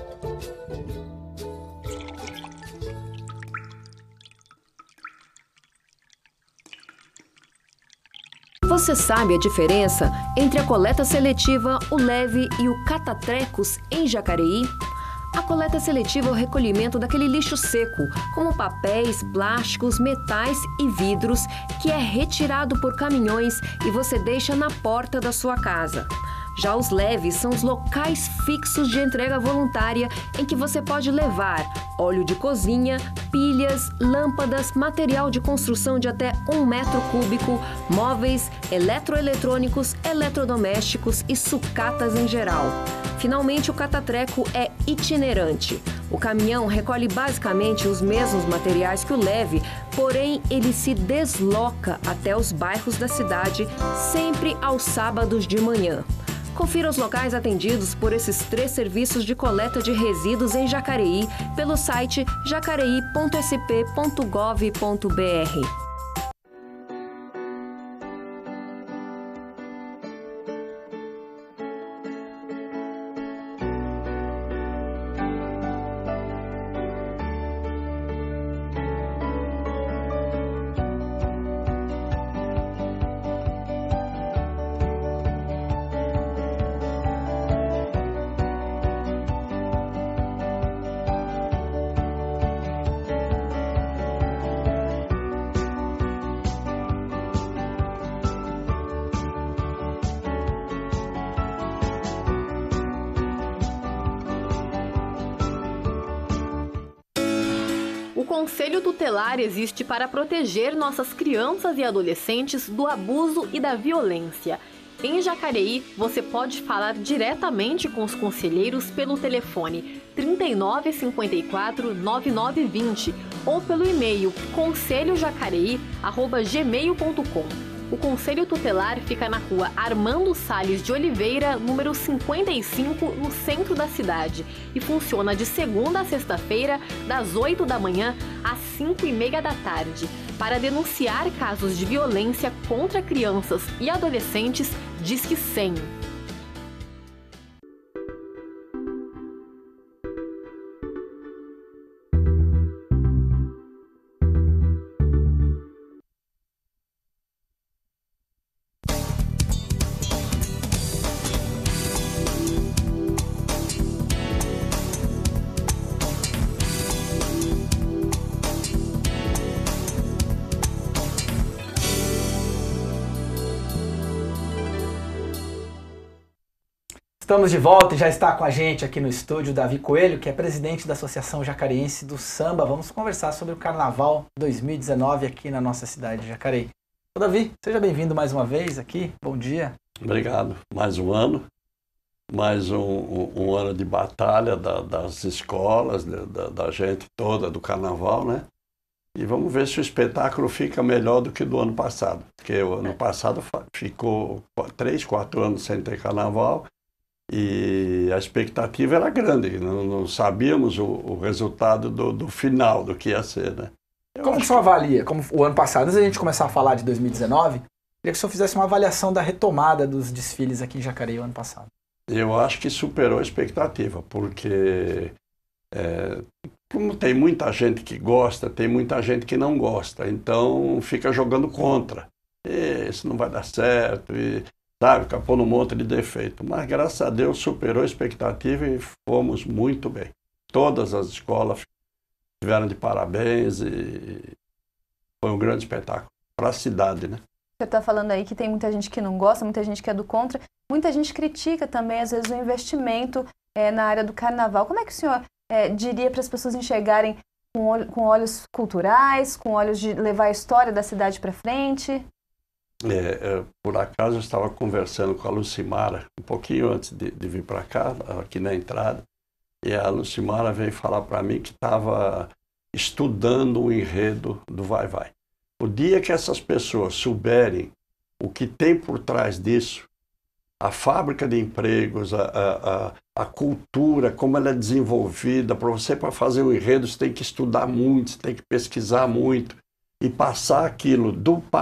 Você sabe a diferença entre a coleta seletiva, o leve e o catatrecos em Jacareí? A coleta seletiva é o recolhimento daquele lixo seco, como papéis, plásticos, metais e vidros, que é retirado por caminhões e você deixa na porta da sua casa. Já os leves são os locais fixos de entrega voluntária em que você pode levar óleo de cozinha, pilhas, lâmpadas, material de construção de até 1 metro cúbico, móveis, eletroeletrônicos, eletrodomésticos e sucatas em geral. Finalmente, o catatreco é itinerante. O caminhão recolhe basicamente os mesmos materiais que o leve, porém ele se desloca até os bairros da cidade, sempre aos sábados de manhã. Confira os locais atendidos por esses 3 serviços de coleta de resíduos em Jacareí pelo site jacareí.sp.gov.br. O Conselho Tutelar existe para proteger nossas crianças e adolescentes do abuso e da violência. Em Jacareí, você pode falar diretamente com os conselheiros pelo telefone 3954 9920 ou pelo e-mail conselhojacareí@gmail.com. O Conselho Tutelar fica na rua Armando Salles de Oliveira, número 55, no centro da cidade, e funciona de segunda a sexta-feira, das 8 da manhã às 5h30 da tarde. Para denunciar casos de violência contra crianças e adolescentes, Disque 100. Estamos de volta e já está com a gente aqui no estúdio Davi Coelho, que é presidente da Associação Jacariense do Samba. Vamos conversar sobre o Carnaval 2019 aqui na nossa cidade de Jacareí. Ô, Davi, seja bem-vindo mais uma vez aqui. Bom dia. Obrigado. Mais um ano. Mais um ano de batalha das escolas, da gente toda, do Carnaval, né? E vamos ver se o espetáculo fica melhor do que do ano passado. Porque o ano passado ficou 3, 4 anos sem ter Carnaval e a expectativa era grande. Não sabíamos o resultado do final, do que ia ser, né? Como que o senhor avalia? Como o ano passado, antes da gente começar a falar de 2019, queria que o senhor fizesse uma avaliação da retomada dos desfiles aqui em Jacareí o ano passado. Eu acho que superou a expectativa, porque como tem muita gente que gosta, tem muita gente que não gosta, então fica jogando contra. Isso não vai dar certo, e, sabe, fica pondo um monte de defeito. Mas graças a Deus superou a expectativa e fomos muito bem. Todas as escolas tiveram de parabéns e foi um grande espetáculo para a cidade, né? Você está falando aí que tem muita gente que não gosta, muita gente que é do contra, muita gente critica também, às vezes, o investimento na área do Carnaval. Como é que o senhor diria para as pessoas enxergarem com olhos culturais, com olhos de levar a história da cidade para frente? Por acaso eu estava conversando com a Lucimara, um pouquinho antes de vir para cá, aqui na entrada, e a Lucimara veio falar para mim que estava estudando o enredo do Vai Vai. O dia que essas pessoas souberem o que tem por trás disso, a fábrica de empregos, a cultura, como ela é desenvolvida, para fazer o enredo você tem que estudar muito, você tem que pesquisar muito e passar aquilo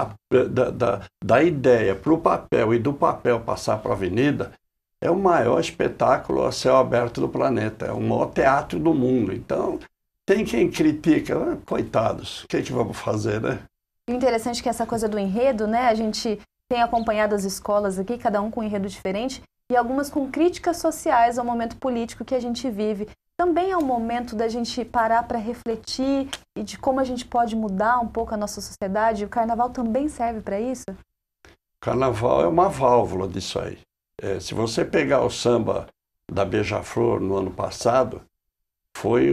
da ideia para o papel e do papel passar para a avenida, é o maior espetáculo a céu aberto do planeta, é o maior teatro do mundo. Então, tem quem critica, coitados, o que vamos fazer, né? Interessante que essa coisa do enredo, né? A gente tem acompanhado as escolas aqui, cada um com um enredo diferente, e algumas com críticas sociais ao momento político que a gente vive. Também é um momento da gente parar para refletir e de como a gente pode mudar um pouco a nossa sociedade. O Carnaval também serve para isso? O Carnaval é uma válvula disso aí. Se você pegar o samba da Beija-Flor no ano passado, foi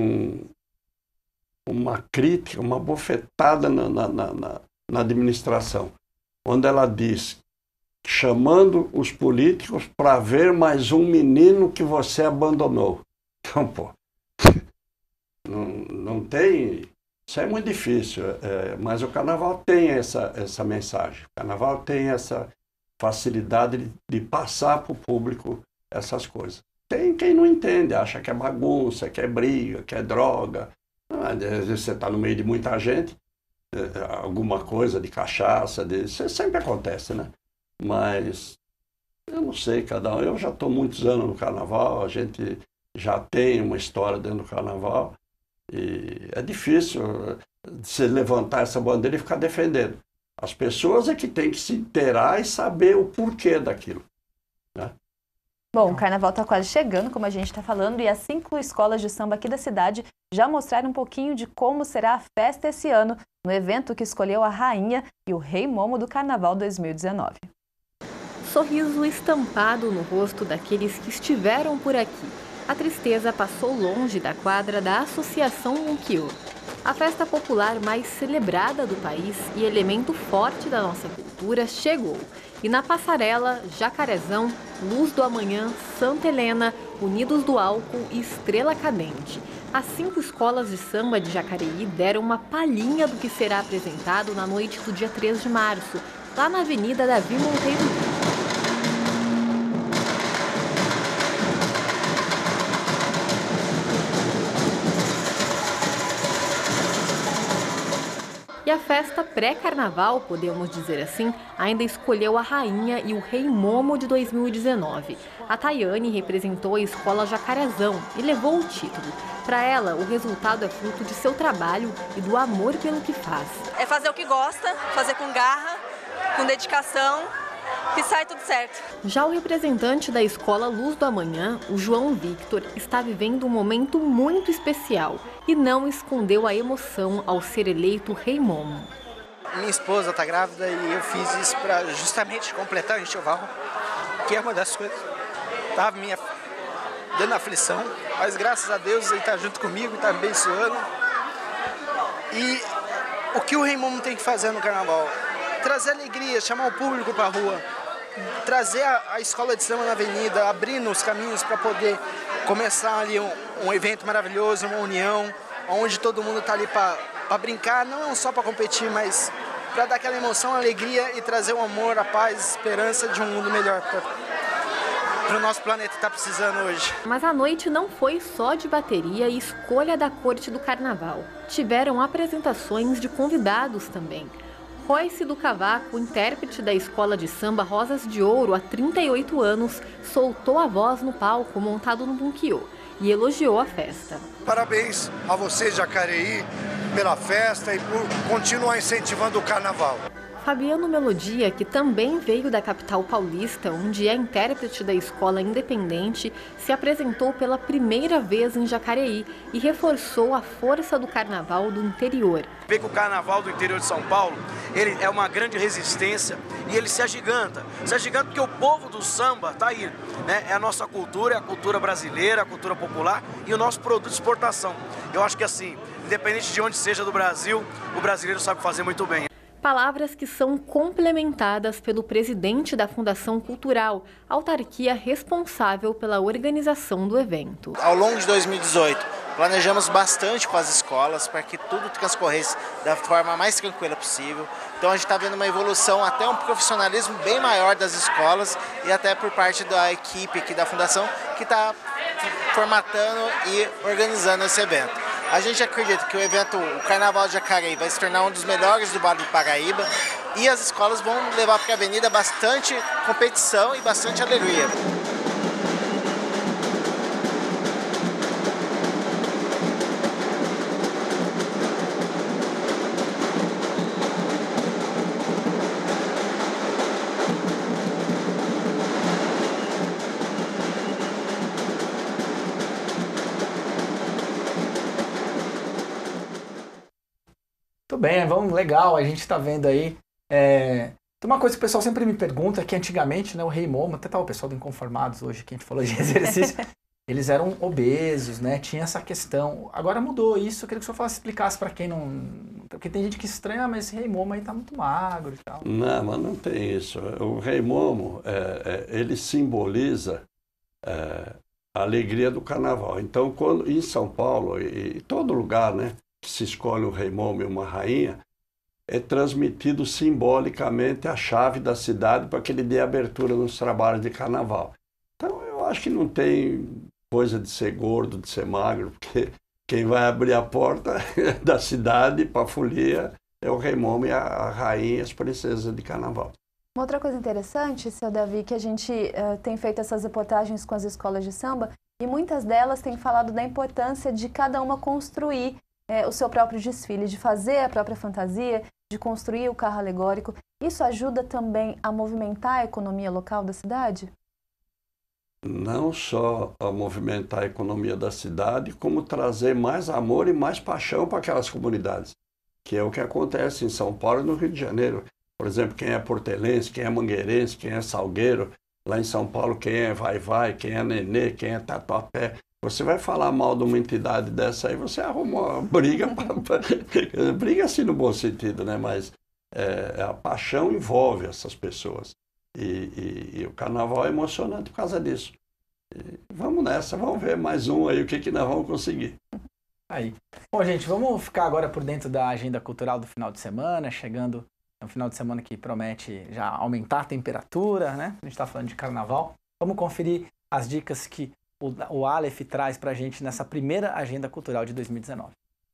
uma crítica, uma bofetada na administração, onde ela diz, chamando os políticos para ver mais um menino que você abandonou. Então, pô, não tem... Isso é muito difícil, mas o Carnaval tem essa mensagem. O Carnaval tem essa facilidade de passar para o público essas coisas. Tem quem não entende, acha que é bagunça, que é briga, que é droga. Às vezes você está no meio de muita gente, alguma coisa de cachaça, isso sempre acontece, né? Mas eu não sei, cada um. Eu já estou muitos anos no Carnaval, a gente já tem uma história dentro do Carnaval e é difícil você levantar essa bandeira e ficar defendendo. As pessoas é que têm que se inteirar e saber o porquê daquilo, né? Bom, o Carnaval está quase chegando, como a gente está falando, e as 5 escolas de samba aqui da cidade já mostraram um pouquinho de como será a festa esse ano, no evento que escolheu a rainha e o rei Momo do Carnaval 2019. Sorriso estampado no rosto daqueles que estiveram por aqui. A tristeza passou longe da quadra da Associação Munkyo. A festa popular mais celebrada do país e elemento forte da nossa cultura chegou. E na passarela, Jacarezão, Luz do Amanhã, Santa Helena, Unidos do Álcool e Estrela Cadente. As 5 escolas de samba de Jacareí deram uma palhinha do que será apresentado na noite do dia 3 de março, lá na Avenida Davi Monteiro. E a festa pré-carnaval, podemos dizer assim, ainda escolheu a rainha e o rei Momo de 2019. A Tayane representou a escola Jacarezão e levou o título. Para ela, o resultado é fruto de seu trabalho e do amor pelo que faz. É fazer o que gosta, fazer com garra, com dedicação, que sai tudo certo. Já o representante da escola Luz do Amanhã, o João Victor, está vivendo um momento muito especial e não escondeu a emoção ao ser eleito rei Momo. Minha esposa está grávida e eu fiz isso para justamente completar o enxoval, que é uma das coisas estava me dando aflição, mas graças a Deus ele está junto comigo, está abençoando. E o que o Rei Momo tem que fazer no carnaval? Trazer alegria, chamar o público para a rua, trazer a escola de samba na avenida, abrindo os caminhos para poder começar ali um evento maravilhoso, uma união, onde todo mundo está ali para brincar, não só para competir, mas para dar aquela emoção, alegria e trazer o amor, a paz, a esperança de um mundo melhor para o nosso planeta que está precisando hoje. Mas a noite não foi só de bateria e escolha da corte do carnaval. Tiveram apresentações de convidados também. Royce do Cavaco, intérprete da escola de samba Rosas de Ouro há 38 anos, soltou a voz no palco montado no bunquiô e elogiou a festa. Parabéns a vocês, Jacareí, pela festa e por continuar incentivando o carnaval. Fabiano Melodia, que também veio da capital paulista, onde é intérprete da escola independente, se apresentou pela primeira vez em Jacareí e reforçou a força do carnaval do interior. Vê que o carnaval do interior de São Paulo, ele é uma grande resistência e ele se agiganta. Se agiganta porque o povo do samba está aí, né? É a nossa cultura, é a cultura brasileira, a cultura popular e o nosso produto de exportação. Eu acho que assim, independente de onde seja do Brasil, o brasileiro sabe fazer muito bem. Palavras que são complementadas pelo presidente da Fundação Cultural, autarquia responsável pela organização do evento. Ao longo de 2018, planejamos bastante com as escolas para que tudo transcorresse da forma mais tranquila possível. Então a gente está vendo uma evolução, até um profissionalismo bem maior das escolas e até por parte da equipe aqui da Fundação que está formatando e organizando esse evento. A gente acredita que o Carnaval de Jacareí vai se tornar um dos melhores do Vale do Paraíba e as escolas vão levar para a avenida bastante competição e bastante alegria. Tudo bem, vamos, legal, a gente está vendo aí. Tem uma coisa que o pessoal sempre me pergunta, é que antigamente, né, o Rei Momo, até o pessoal do Inconformados hoje, que a gente falou de exercício, eles eram obesos, né, tinha essa questão. Agora mudou isso, eu queria que o senhor explicasse para quem não... Porque tem gente que estranha, mas esse Rei Momo aí tá muito magro e tal. Não, mas não tem isso. O Rei Momo, ele simboliza a alegria do carnaval. Então, quando em São Paulo e todo lugar, né, que se escolhe um Rei Momo e uma rainha, é transmitido simbolicamente a chave da cidade para que ele dê abertura nos trabalhos de carnaval. Então, eu acho que não tem coisa de ser gordo, de ser magro, porque quem vai abrir a porta da cidade para a folia é o Rei Momo e a rainha e as princesas de carnaval. Uma outra coisa interessante, seu Davi, que a gente tem feito essas reportagens com as escolas de samba e muitas delas têm falado da importância de cada uma construir o seu próprio desfile, de fazer a própria fantasia, de construir o carro alegórico. Isso ajuda também a movimentar a economia local da cidade? Não só a movimentar a economia da cidade, como trazer mais amor e mais paixão para aquelas comunidades, que é o que acontece em São Paulo e no Rio de Janeiro. Por exemplo, quem é portelense, quem é mangueirense, quem é salgueiro, lá em São Paulo quem é vai-vai, quem é nenê, quem é tatuapé. Você vai falar mal de uma entidade dessa aí, você arruma uma briga, briga assim no bom sentido, né? Mas a paixão envolve essas pessoas. E o carnaval é emocionante por causa disso. E vamos nessa, vamos ver mais um aí, o que nós vamos conseguir. Aí. Bom, gente, vamos ficar agora por dentro da agenda cultural do final de semana, chegando no final de semana que promete já aumentar a temperatura, né? A gente está falando de carnaval. Vamos conferir as dicas que o Aleph traz para a gente nessa primeira agenda cultural de 2019.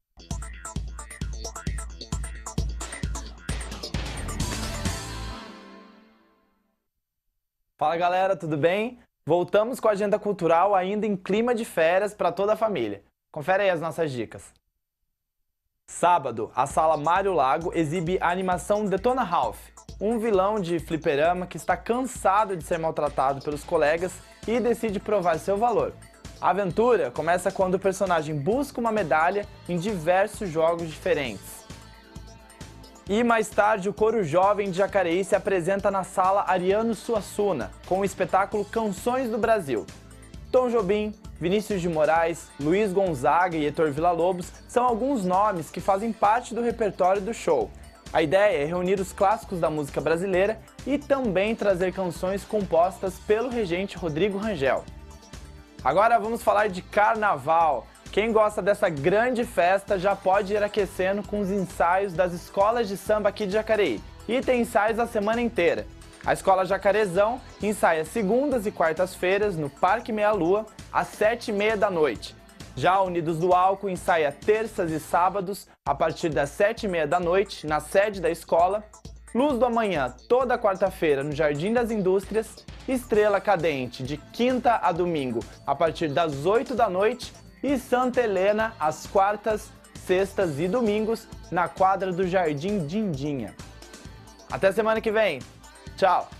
Fala galera, tudo bem? Voltamos com a agenda cultural ainda em clima de férias para toda a família. Confere aí as nossas dicas. Sábado, a Sala Mário Lago exibe a animação Detona Ralph, um vilão de fliperama que está cansado de ser maltratado pelos colegas e decide provar seu valor. A aventura começa quando o personagem busca uma medalha em diversos jogos diferentes. E mais tarde, o Coro Jovem de Jacareí se apresenta na Sala Ariano Suassuna, com o espetáculo Canções do Brasil. Tom Jobim, Vinícius de Moraes, Luiz Gonzaga e Heitor Villa-Lobos são alguns nomes que fazem parte do repertório do show. A ideia é reunir os clássicos da música brasileira e também trazer canções compostas pelo regente Rodrigo Rangel. Agora vamos falar de carnaval. Quem gosta dessa grande festa já pode ir aquecendo com os ensaios das escolas de samba aqui de Jacareí. E tem ensaios a semana inteira. A Escola Jacarezão ensaia segundas e quartas-feiras no Parque Meia Lua, às 7h30 da noite. Já a Unidos do Álcool ensaia terças e sábados, a partir das 7h30 da noite, na sede da escola. Luz do Amanhã, toda quarta-feira, no Jardim das Indústrias. Estrela Cadente, de quinta a domingo, a partir das 8 da noite. E Santa Helena, às quartas, sextas e domingos, na quadra do Jardim Dindinha. Até semana que vem. Tchau!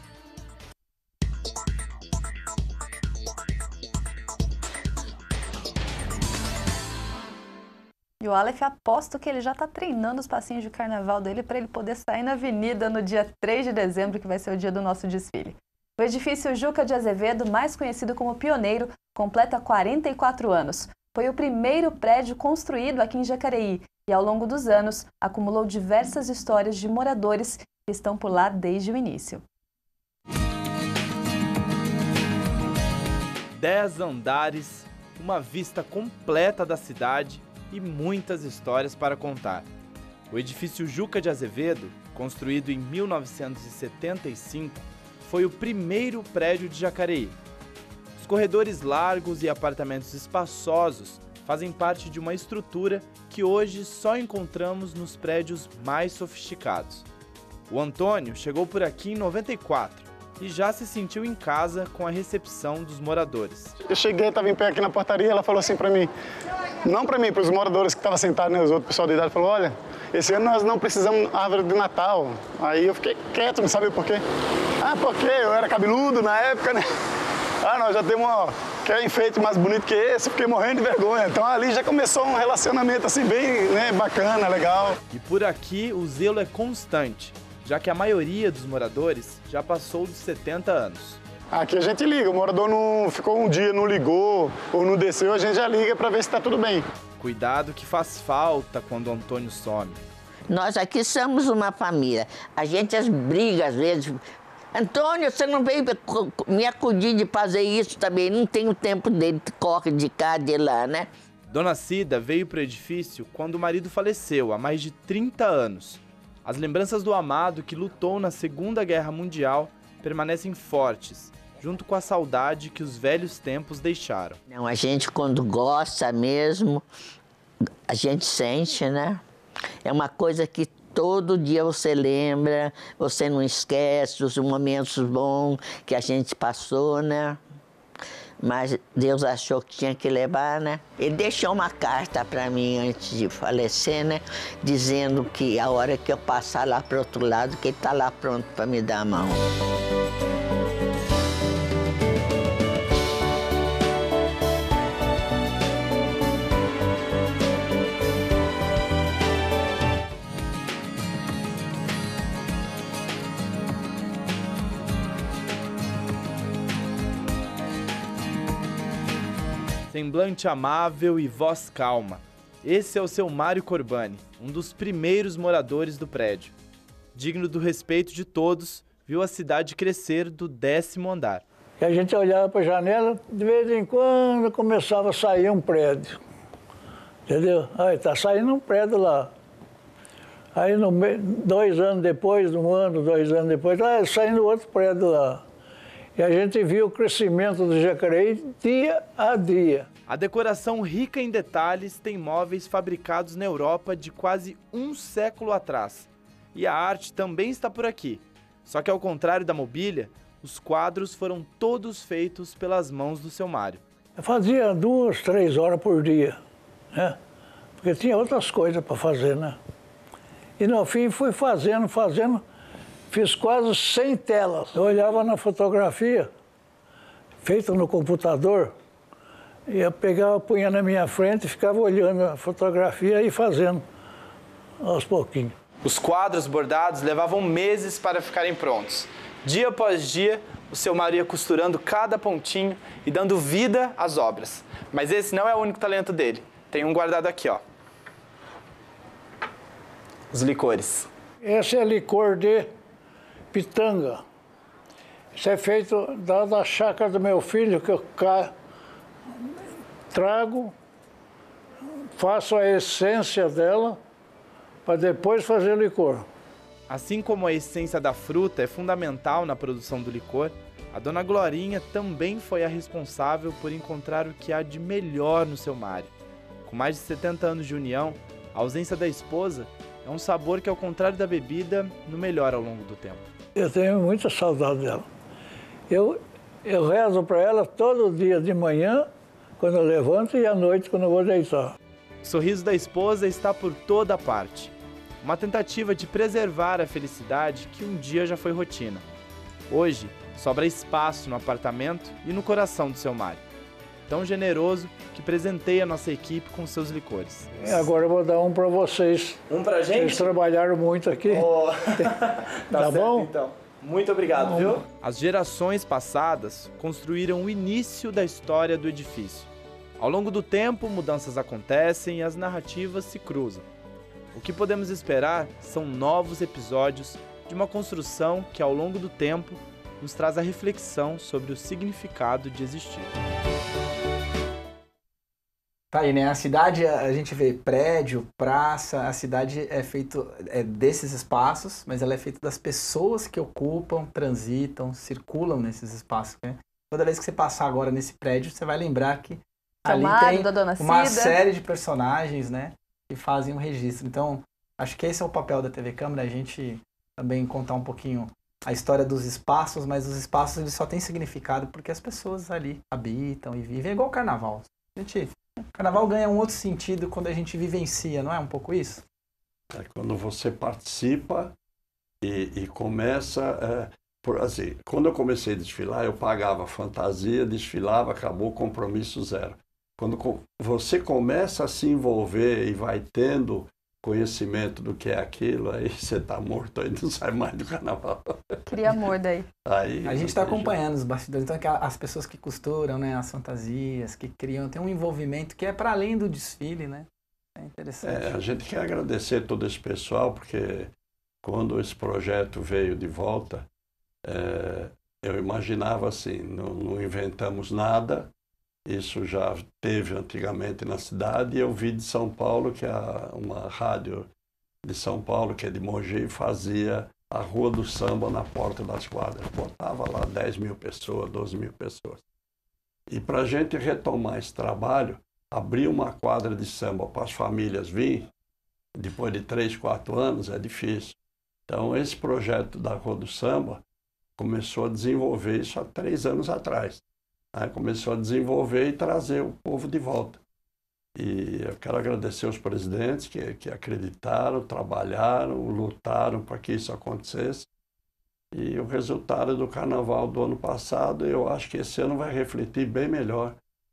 E o Aleph, aposto que ele já está treinando os passinhos de carnaval dele para ele poder sair na avenida no dia 3 de dezembro, que vai ser o dia do nosso desfile. O edifício Juca de Azevedo, mais conhecido como Pioneiro, completa 44 anos. Foi o primeiro prédio construído aqui em Jacareí e, ao longo dos anos, acumulou diversas histórias de moradores que estão por lá desde o início. 10 andares, uma vista completa da cidade e muitas histórias para contar. O edifício Juca de Azevedo, construído em 1975, foi o primeiro prédio de Jacareí. Os corredores largos e apartamentos espaçosos fazem parte de uma estrutura que hoje só encontramos nos prédios mais sofisticados. O Antônio chegou por aqui em 94 e já se sentiu em casa com a recepção dos moradores. Eu cheguei, estava em pé aqui na portaria, ela falou assim para mim, não para mim, para os moradores que estavam sentados, né, os outros pessoal da idade, falou, olha, esse ano nós não precisamos árvore de Natal. Aí eu fiquei quieto, não sabia por quê. Ah, porque eu era cabeludo na época, né? Ah, nós já temos quer enfeite mais bonito que esse, fiquei morrendo de vergonha. Então ali já começou um relacionamento assim bem, né, bacana, legal. E por aqui o zelo é constante, já que a maioria dos moradores já passou dos 70 anos. Aqui a gente liga, o morador não ficou um dia, não ligou ou não desceu, a gente já liga para ver se está tudo bem. Cuidado que faz falta quando o Antônio some. Nós aqui somos uma família, a gente as briga às vezes. Antônio, você não veio me acudir de fazer isso também, não tenho tempo dele, corre de cá, de lá, né? Dona Cida veio para o edifício quando o marido faleceu, há mais de 30 anos. As lembranças do amado que lutou na Segunda Guerra Mundial permanecem fortes, junto com a saudade que os velhos tempos deixaram. Não, a gente quando gosta mesmo, a gente sente, né? É uma coisa que todo dia você lembra, você não esquece os momentos bons que a gente passou, né? Mas Deus achou que tinha que levar, né? Ele deixou uma carta para mim antes de falecer, né? Dizendo que a hora que eu passar lá para o outro lado, que ele está lá pronto para me dar a mão. Semblante amável e voz calma. Esse é o seu Mário Corbani, um dos primeiros moradores do prédio. Digno do respeito de todos, viu a cidade crescer do 10º andar. E a gente olhava para a janela, de vez em quando começava a sair um prédio. Entendeu? Aí está saindo um prédio lá. Aí 2 anos depois, 1 ano, 2 anos depois, saindo outro prédio lá. E a gente viu o crescimento do Jacareí dia a dia. A decoração rica em detalhes tem móveis fabricados na Europa de quase 1 século atrás. E a arte também está por aqui. Só que ao contrário da mobília, os quadros foram todos feitos pelas mãos do seu Mário. Eu fazia 2, 3 horas por dia, né? Porque tinha outras coisas para fazer, né? E no fim fui fazendo. Fiz quase 100 telas. Eu olhava na fotografia, feita no computador, e eu pegava, punha na minha frente, ficava olhando a fotografia e fazendo aos pouquinhos. Os quadros bordados levavam meses para ficarem prontos. Dia após dia, o seu Mário ia costurando cada pontinho e dando vida às obras. Mas esse não é o único talento dele. Tem um guardado aqui, ó. Os licores. Esse é licor de pitanga. Isso é feito da chácara do meu filho, que eu trago, faço a essência dela, para depois fazer o licor. Assim como a essência da fruta é fundamental na produção do licor, a dona Glorinha também foi a responsável por encontrar o que há de melhor no seu Mário. Com mais de 70 anos de união, a ausência da esposa é um sabor que, ao contrário da bebida, não melhora ao longo do tempo. Eu tenho muita saudade dela. Eu rezo para ela todo dia de manhã, quando eu levanto, e à noite, quando eu vou deitar. O sorriso da esposa está por toda parte. Uma tentativa de preservar a felicidade que um dia já foi rotina. Hoje, sobra espaço no apartamento e no coração do seu Mário. Tão generoso que presenteia a nossa equipe com seus licores. Agora eu vou dar um para vocês. Um pra gente? Vocês trabalharam muito aqui. Oh. Tá certo, bom? Então. Muito obrigado, viu? As gerações passadas construíram o início da história do edifício. Ao longo do tempo, mudanças acontecem e as narrativas se cruzam. O que podemos esperar são novos episódios de uma construção que, ao longo do tempo, nos traz a reflexão sobre o significado de existir. Tá aí, né? A cidade, a gente vê prédio, praça, a cidade é feita desses espaços, mas ela é feita das pessoas que ocupam, transitam, circulam nesses espaços, né? Toda vez que você passar agora nesse prédio, você vai lembrar que ali tem uma série de personagens, né, que fazem um registro. Então, acho que esse é o papel da TV Câmara, a gente também contar um pouquinho a história dos espaços, mas os espaços eles só têm significado porque as pessoas ali habitam e vivem. É igual o carnaval. O carnaval ganha um outro sentido quando a gente vivencia, não é um pouco isso? É quando você participa e começa... assim, quando eu comecei a desfilar, eu pagava fantasia, desfilava, acabou, compromisso zero. Quando você começa a se envolver e vai tendo conhecimento do que é aquilo, aí você está morto, aí não sai mais do carnaval. Cria amor daí. Aí a gente está acompanhando os bastidores, então as pessoas que costuram, né, as fantasias, que criam, tem um envolvimento que é para além do desfile, né? É interessante. A gente quer agradecer todo esse pessoal, porque quando esse projeto veio de volta, eu imaginava assim, não inventamos nada, isso já teve antigamente na cidade, e eu vi de São Paulo, que uma rádio de São Paulo, que é de Mogi, fazia a Rua do Samba na porta das quadras, botava lá 10 mil pessoas, 12 mil pessoas. E para a gente retomar esse trabalho, abrir uma quadra de samba para as famílias virem, depois de 3, 4 anos, é difícil. Então esse projeto da Rua do Samba começou a desenvolver isso há 3 anos atrás. Aí começou a desenvolver e trazer o povo de volta. E eu quero agradecer os presidentes que acreditaram, trabalharam, lutaram para que isso acontecesse. E o resultado do carnaval do ano passado, eu acho que esse ano vai refletir bem melhor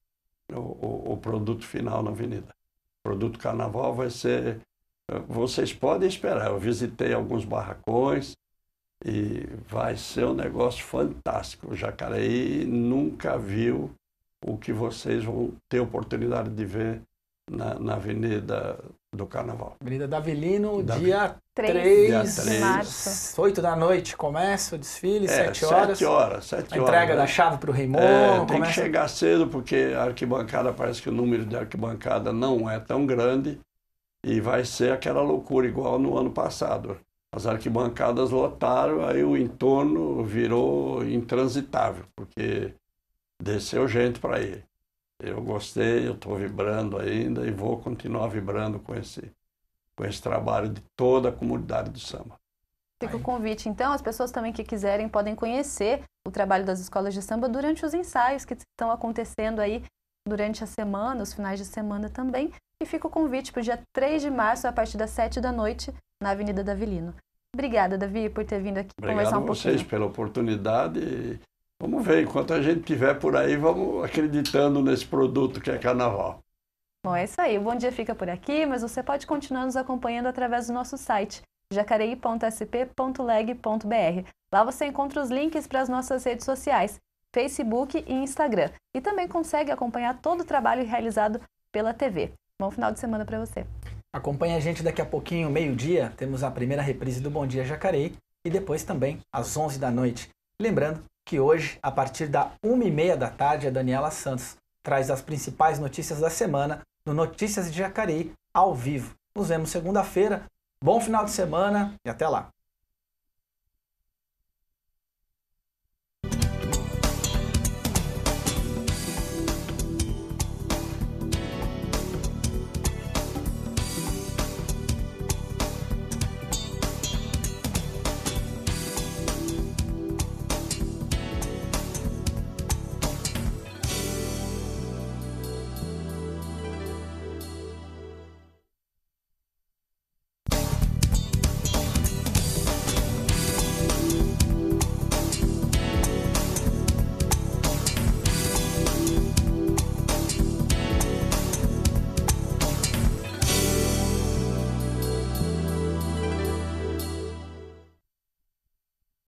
o produto final na avenida. O produto carnaval vai ser... Vocês podem esperar, eu visitei alguns barracões, e vai ser um negócio fantástico. O Jacareí nunca viu o que vocês vão ter oportunidade de ver na Avenida do Carnaval. Avenida da Avelino, dia 3 de março. 8 da noite começa o desfile, 7 horas. 7 horas. A entrega da chave para o Raimundo. Tem que chegar cedo, porque a arquibancada, parece que o número de arquibancada não é tão grande e vai ser aquela loucura igual no ano passado. As arquibancadas lotaram, aí o entorno virou intransitável, porque desceu gente para ir. Eu gostei, eu estou vibrando ainda e vou continuar vibrando com esse trabalho de toda a comunidade do samba. Fica o convite, então, as pessoas também que quiserem podem conhecer o trabalho das escolas de samba durante os ensaios que estão acontecendo aí durante a semana, os finais de semana também. E fica o convite para o dia 3 de março, a partir das 7 da noite, na Avenida da Avelino. Obrigada, Davi, por ter vindo aqui conversar um pouquinho. Obrigado a vocês pela oportunidade. Vamos ver, enquanto a gente estiver por aí, vamos acreditando nesse produto que é carnaval. Bom, é isso aí. O Bom Dia fica por aqui, mas você pode continuar nos acompanhando através do nosso site, jacareí.sp.leg.br. Lá você encontra os links para as nossas redes sociais, Facebook e Instagram. E também consegue acompanhar todo o trabalho realizado pela TV. Bom final de semana para você. Acompanhe a gente daqui a pouquinho, meio-dia, temos a primeira reprise do Bom Dia Jacareí e depois também às 11 da noite. Lembrando que hoje, a partir da 1h30 da tarde, a Daniela Santos traz as principais notícias da semana no Notícias de Jacareí, ao vivo. Nos vemos segunda-feira. Bom final de semana e até lá.